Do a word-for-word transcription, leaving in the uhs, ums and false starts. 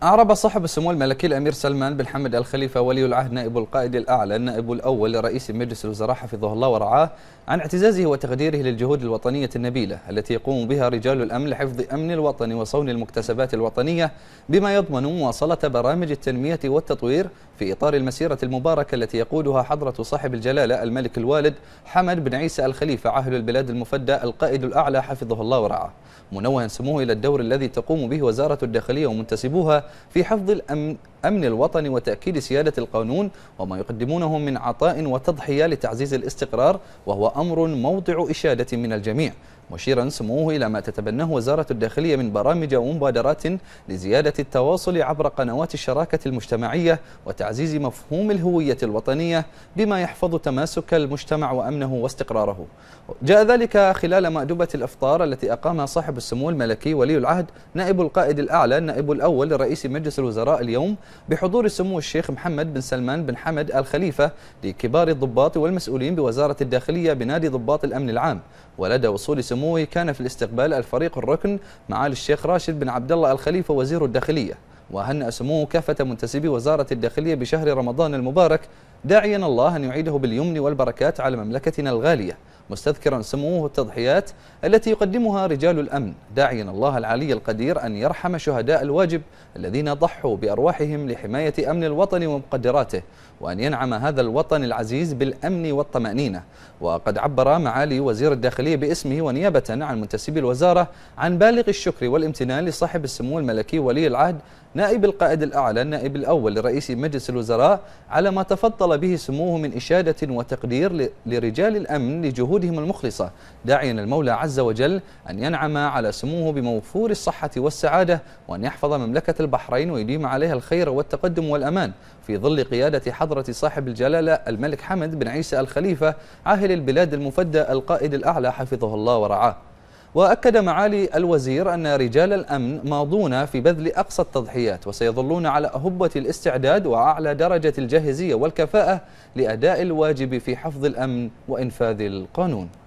أعرب صاحب السمو الملكي الأمير سلمان بن حمد آل خليفة ولي العهد نائب القائد الأعلى النائب الأول لرئيس مجلس الوزراء حفظه الله ورعاه عن اعتزازه وتقديره للجهود الوطنية النبيلة التي يقوم بها رجال الأمن لحفظ أمن الوطن وصون المكتسبات الوطنية، بما يضمن مواصلة برامج التنمية والتطوير في إطار المسيرة المباركة التي يقودها حضرة صاحب الجلالة الملك الوالد حمد بن عيسى آل خليفة عاهل البلاد المفدى القائد الأعلى حفظه الله ورعاه، منوها سموه إلى الدور الذي تقوم به وزارة الداخلية ومنتسبوها في حفظ الأمن أمن الوطن وتأكيد سيادة القانون وما يقدمونه من عطاء وتضحية لتعزيز الاستقرار، وهو أمر موضع إشادة من الجميع، مشيرا سموه إلى ما تتبناه وزارة الداخلية من برامج ومبادرات لزيادة التواصل عبر قنوات الشراكة المجتمعية وتعزيز مفهوم الهوية الوطنية بما يحفظ تماسك المجتمع وأمنه واستقراره. جاء ذلك خلال مأدبة الإفطار التي أقامها صاحب السمو الملكي ولي العهد نائب القائد الأعلى النائب الأول لرئيس مجلس الوزراء اليوم بحضور سمو الشيخ محمد بن سلمان بن حمد آل خليفة لكبار الضباط والمسؤولين بوزارة الداخلية بنادي ضباط الأمن العام. ولدى وصول سموه كان في الاستقبال الفريق الركن معالي الشيخ راشد بن عبد الله آل خليفة وزير الداخلية، وهنأ سموه كافة منتسبي وزارة الداخلية بشهر رمضان المبارك، داعيا الله أن يعيده باليمن والبركات على مملكتنا الغالية، مستذكرا سموه التضحيات التي يقدمها رجال الأمن، داعيا الله العلي القدير أن يرحم شهداء الواجب الذين ضحوا بأرواحهم لحماية أمن الوطن ومقدراته، وأن ينعم هذا الوطن العزيز بالأمن والطمأنينة. وقد عبر معالي وزير الداخلية باسمه ونيابة عن منتسبي الوزارة عن بالغ الشكر والامتنان لصاحب السمو الملكي ولي العهد نائب القائد الأعلى النائب الأول لرئيس مجلس الوزراء على ما تفضل به سموه من إشادة وتقدير لرجال الأمن لجهودهم المخلصة، داعيا المولى عز وجل أن ينعم على سموه بموفور الصحة والسعادة، وأن يحفظ مملكة البحرين ويديم عليها الخير والتقدم والأمان في ظل قيادة حضرة صاحب الجلالة الملك حمد بن عيسى آل خليفة عاهل البلاد المفدى القائد الأعلى حفظه الله ورعاه. وأكد معالي الوزير أن رجال الأمن ماضون في بذل أقصى التضحيات وسيظلون على أهبة الاستعداد وأعلى درجة الجاهزية والكفاءة لأداء الواجب في حفظ الأمن وإنفاذ القانون.